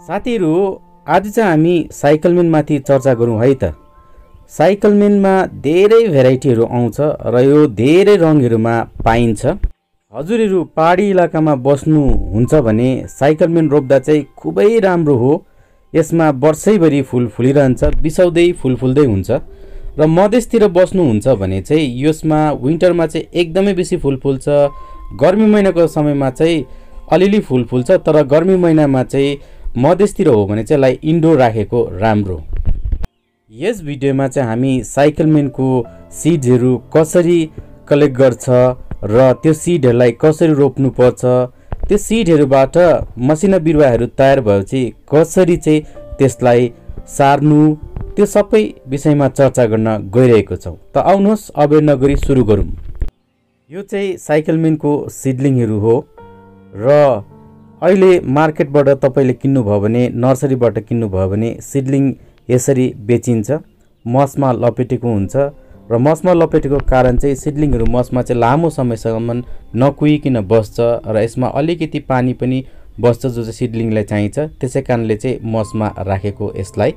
साथीहरु, आज चाहिँ हामी साइक्लामेन माथि चर्चा गरौँ है त। साइक्लामेनमा धेरै भेराइटीहरू आउँछ र यो धेरै रङहरूमा पाइन्छ। हजुरहरु पहाडी इलाकामा बस्नुहुन्छ भने साइक्लामेन रोप्दा चाहिँ खुबै राम्रो हो। यसमा वर्षैभरि फूल फुलिरहन्छ, बिसाउँदै फूल फुल्दै हुन्छ। र मधेसतिर बस्नुहुन्छ भने चाहिँ यसमा विन्टरमा चाहिँ एकदमै बेसी फूल फुल्छ। गर्मी महिनाको समयमा चाहिँ अलिअलि फूल फुल्छ, तर गर्मी महिनामा चाहिँ मधेसतिर हो भने चाहिँ यसलाई इन्डोर राखेको राम्रो। यस भिडियोमा चाहिँ हामी साइक्लामेनको सिडहरू कसरी कलेक्ट गर्छ र त्यो सिडहरूलाई कसरी रोप्नु पर्छ, त्यो सिडहरूबाट मसिना बिरुवाहरू तयार भएपछि कसरी चाहिँ त्यसलाई सार्नु, त्यो सबै विषयमा चर्चा गर्न गइरहेको छौँ। त आउनुहोस् अब नगरी सुरु गरौँ। यो चाहिँ साइक्लामेनको सिडलिङहरू हो र अहिले मार्केटबाट तपाईले किन्नुभयो भने, नर्सरीबाट किन्नुभयो भने सिडलिङ यसरी बेचिन्छ। मसमा लपेटेको हुन्छ र मसमा लपेटेको कारण चाहिँ सिडलिङहरू मसमा चाहिँ लामो समयसम्म नकुइकिन बस्छ र यसमा अलिकति पानी पनि बस्छ जो चाहिँ सिडलिङलाई चाहिन्छ। त्यसै कारणले चाहिँ मसमा राखेको यसलाई।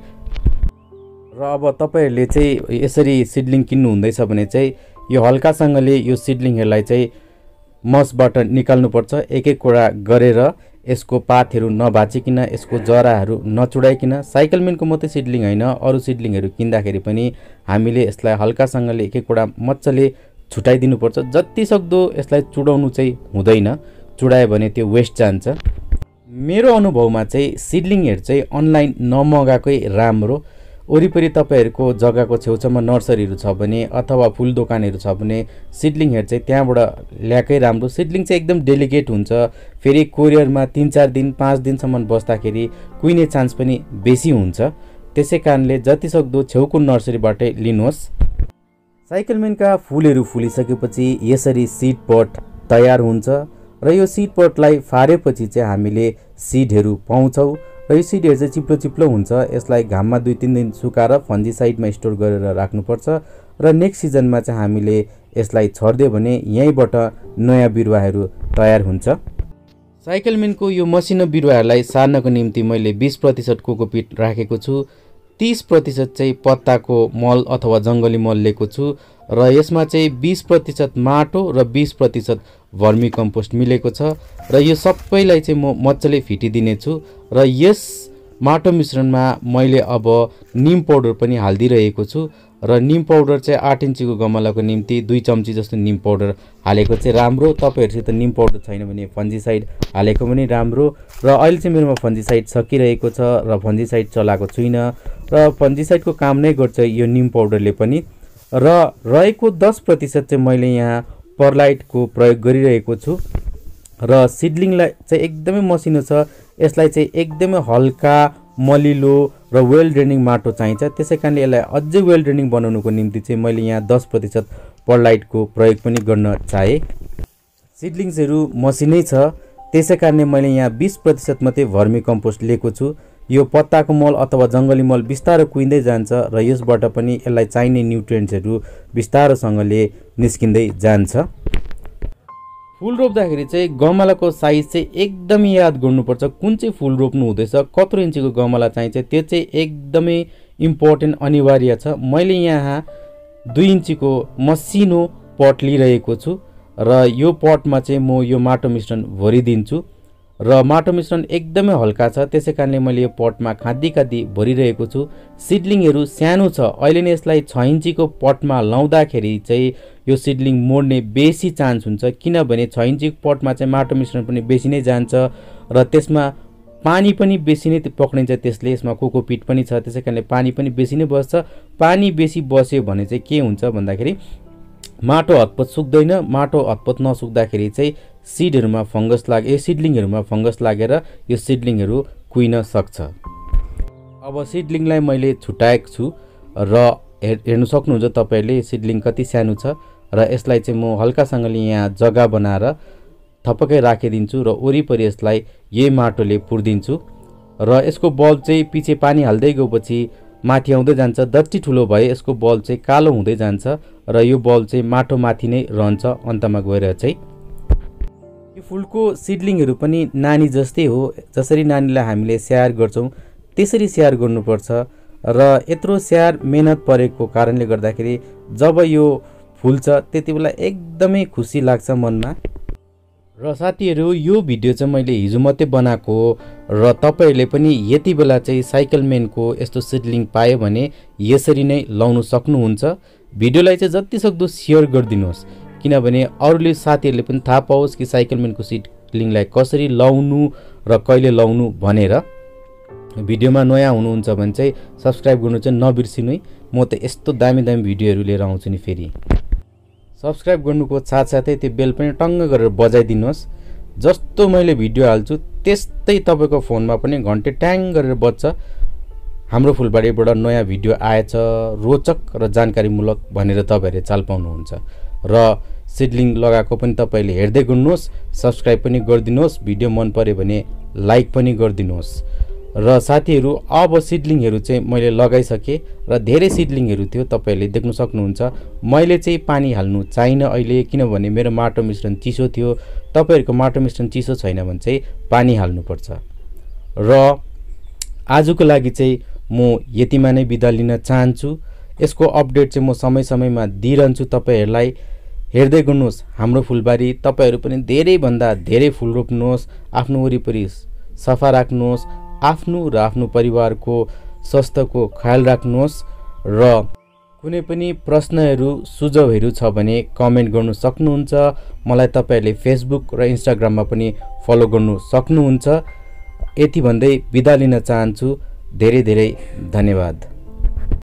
र अब तपाईहरुले चाहिँ यसरी सिडलिङ किन्नु हुँदैछ भने चाहिँ यो हल्कासँगले यो सिडलिङहरूलाई चाहिँ मसबाट निकाल्नुपर्छ। एक एकवटा गरेर यसको पातहरू नभाचिकिन, यसको जराहरू नचुडाइकिन। साइक्लामेनको मात्रै सिडलिङ होइन, अरू सिडलिङहरू किन्दाखेरि पनि हामीले यसलाई हल्कासँगले एक एकवटा मजाले छुटाइदिनुपर्छ। जति सक्दो यसलाई चुडाउनु चाहिँ हुँदैन, चुडायो भने त्यो वेस्ट जान्छ। मेरो अनुभवमा चाहिँ सिडलिङहरू चाहिँ अनलाइन नमगाएकै राम्रो। वरिपरि तपाईहरुको जग्गाको छेउछाउमा नर्सरीहरू छ भने अथवा फूल दोकानहरू छ भने सिडलिङहरू चाहिँ त्यहाँबाट ल्याएकै राम्रो। सिडलिङ चाहिँ एकदम डेलिकेट हुन्छ, फेरि कोरियरमा 3-4 दिन 5 दिनसम्म बस्दाखेरि कुइने चान्स पनि बेसी हुन्छ। त्यसै कारणले जति सक्दो छेउको नर्सरीबाटै लिनुहोस्। साइक्लामेनका फूलहरू फुलिसकेपछि यसरी सीड पट तयार हुन्छ र यो सीड पटलाई फारेपछि चाहिँ हामीले सिडहरू पाउँछौँ र यो सिडहरू चाहिँ चिप्लो चिप्लो हुन्छ। यसलाई घाममा 2-3 दिन सुकाएर फन्जिसाइडमा स्टोर गरेर राख्नुपर्छ र नेक्स्ट सिजनमा चाहिँ हामीले यसलाई छर्दियो भने यहीँबाट नयाँ बिरुवाहरू तयार हुन्छ। साइक्लामेनको यो मसिनो बिरुवाहरूलाई सार्नको निम्ति मैले 20% कोकोपिट राखेको छु, 30% चाहिँ पत्ताको मल अथवा जङ्गली मल लिएको छु र यसमा चाहिँ 20% माटो र 20% भर्मी कम्पोस्ट मिलेको छ र यो सबैलाई चाहिँ म मजाले फिटिदिने छु। र यस माटो मिश्रणमा मैले अब निम पाउडर पनि हालिदिइरहेको छु र निम पाउडर चाहिँ 8 इन्चीको गमलाको निम्ति 2 चम्ची जस्तो निम पाउडर हालेको चाहिँ राम्रो। तपाईहरुसित निम पाउडर छैन भने फन्जिसाइड हालेको पनि राम्रो। र अहिले चाहिँ मेरोमा फन्जिसाइड सकिरहेको छ र फन्जिसाइड चलाएको छुइनँ र फन्जिसाइडको काम नै गर्छ यो निम पाउडरले पनि। र रहेको 10% चाहिँ मैले यहाँ परलाइटको प्रयोग गरिरहेको छु र सिडलिङलाई चाहिँ एकदमै मसिनो छ। यसलाई चाहिँ एकदमै हल्का मलिलो र वेल ड्रेनिङ माटो चाहिन्छ। त्यसै कारणले यसलाई अझै वेल ड्रेनिङ बनाउनुको निम्ति चाहिँ मैले यहाँ 10% परलाइटको प्रयोग पनि गर्न चाहे। सिडलिङ्सहरू मसिनै छ, त्यसै कारणले मैले यहाँ 20% मात्रै भर्मी कम्पोस्ट लिएको छु। यो पत्ताको मल अथवा जङ्गली मल बिस्तारो कुइँदै जान्छ र यसबाट पनि यसलाई चाहिने न्युट्रिएन्ट्सहरू बिस्तारोसँगले निस्किँदै जान्छ। फूल रोप्दाखेरि चाहिँ गमलाको साइज चाहिँ एकदमै याद गर्नुपर्छ। कुन चाहिँ फूल रोप्नु हुँदैछ, कत्रो इन्चीको गमला चाहिन्छ, त्यो चाहिँ एकदमै इम्पोर्टेन्ट अनिवार्य छ। मैले यहाँ 2 इन्चीको मसिनो पट लिइरहेको छु र यो पटमा चाहिँ म यो माटो मिश्रण भरिदिन्छु र माटो मिश्रण एकदमै हल्का छ। त्यसै कारणले मैले यो पटमा खाँदी खाँदी भरिरहेको छु। सिडलिङहरू सानो छ, अहिले नै यसलाई 6 इन्चीको पटमा लाउँदाखेरि चाहिँ यो सिडलिङ मोड्ने बेसी चान्स हुन्छ, किनभने 6 इन्चीको पटमा चाहिँ माटो मिश्रण पनि बेसी नै जान्छ र त्यसमा पानी पनि बेसी नै पक्रिन्छ। त्यसले यसमा कोकोपिट पनि छ, त्यसै कारणले पानी पनि बेसी नै बस्छ। पानी बेसी बस्यो भने चाहिँ के हुन्छ भन्दाखेरि माटो हतपत सुक्दैन। माटो हतपत नसुक्दाखेरि चाहिँ सिडहरूमा फंगस लागे, सिडलिङहरूमा फंगस लागेर यो सिडलिङहरू कुइन सक्छ। अब सिडलिङलाई मैले छुटाएको छु र हेर्नु सक्नुहुन्छ तपाईहरुले सिडलिङ कति सानो छ र यसलाई चाहिँ म हल्कासँगले यहाँ जग्गा बनाएर थपक्कै राखिदिन्छु र वरिपरि यसलाई यही माटोले पुर्दिन्छु र यसको बल्ब चाहिँ पछि पानी हाल्दै गएपछि माथि आउँदै जान्छ। जति ठुलो भए यसको बल्ब चाहिँ कालो हुँदै जान्छ र यो बल्ब चाहिँ माटो माथि नै रहन्छ अन्तमा गएर चाहिँ। यो फुलको सिडलिङहरू पनि नानी जस्तै हो। जसरी नानीलाई हामीले स्याहार गर्छौँ त्यसरी स्याहार गर्नुपर्छ र यत्रो स्याहार मेहनत परेको कारणले गर्दाखेरि जब यो फुल्छ त्यति बेला एकदमै खुसी लाग्छ मनमा। र साथीहरू यो भिडियो चाहिँ मैले हिजो मात्रै बनाएको हो र तपाईहरूले पनि यति बेला चाहिँ साइक्लामेनको यस्तो सिडलिङ पायो भने यसरी नै लाउन सक्नुहुन्छ। भिडियोलाई चाहिँ जति सक्दो सेयर गरिदिनुहोस् किनभने अरूले साथीहरूले पनि थाहा पाओस् कि साइक्लामेनको सिडलिङलाई कसरी लाउनु र कहिले लाउनु भनेर। भिडियोमा नयाँ हुनुहुन्छ भने चाहिँ सब्सक्राइब गर्नु चाहिँ नबिर्सिनु है। म त यस्तो दामी दामी भिडियोहरू लिएर आउँछु नि फेरि। सब्सक्राइब गर्नुको साथसाथै त्यो बेल पनि टङ्ग गरेर बजाइदिनुहोस्। जस्तो मैले भिडियो हाल्छु त्यस्तै तपाईँको फोनमा पनि घन्टे ट्याङ गरेर बज्छ। हाम्रो फुलबारीबाट नयाँ भिडियो आएछ रोचक र जानकारीमूलक भनेर तपाईँहरूले चाल पाउनुहुन्छ। र सिडलिङ लगाएको पनि तपाईँले हेर्दै गर्नुहोस्, सब्सक्राइब पनि गरिदिनुहोस्, भिडियो मन पर्यो भने लाइक पनि गरिदिनुहोस्। र साथीहरू अब सिडलिङहरू चाहिँ मैले लगाइसकेँ र धेरै सिडलिङहरू थियो तपाईँहरूले देख्न सक्नुहुन्छ। मैले चाहिँ पानी हाल्नु चाहिनँ अहिले किनभने मेरो माटो मिश्रण चिसो थियो। तपाईँहरूको माटो मिश्रण चिसो छैन भने चाहिँ पानी हाल्नुपर्छ। र आजको लागि चाहिँ म यतिमा नै बिदा लिन चाहन्छु। यसको अपडेट चाहिँ म समय समयमा दिइरहन्छु तपाईँहरूलाई। हेर्दै गर्नुहोस् हाम्रो फुलबारी। तपाईँहरू पनि धेरैभन्दा धेरै फुल रोप्नुहोस्, आफ्नो वरिपरि सफा राख्नुहोस्, आफ्नो र आफ्नो परिवारको स्वास्थ्यको ख्याल राख्नुहोस्। र कुनै पनि प्रश्नहरू सुझावहरू छ भने कमेन्ट गर्नु सक्नुहुन्छ। मलाई तपाईँहरूले फेसबुक र इन्स्टाग्राममा पनि फलो गर्नु सक्नुहुन्छ। यति भन्दै बिदा लिन चाहन्छु। धेरै धेरै धन्यवाद।